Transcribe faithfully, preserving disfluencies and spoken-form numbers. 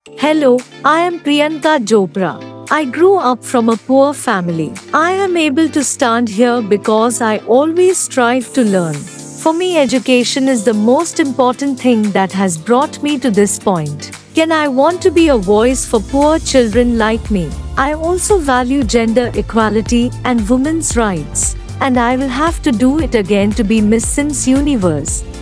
Hello, I am Priyanka Chopra. I grew up from a poor family. I am able to stand here because I always strive to learn. For me, education is the most important thing that has brought me to this point. Can I want to be a voice for poor children like me? I also value gender equality and women's rights. And I will have to do it again to be Miss Sims Universe.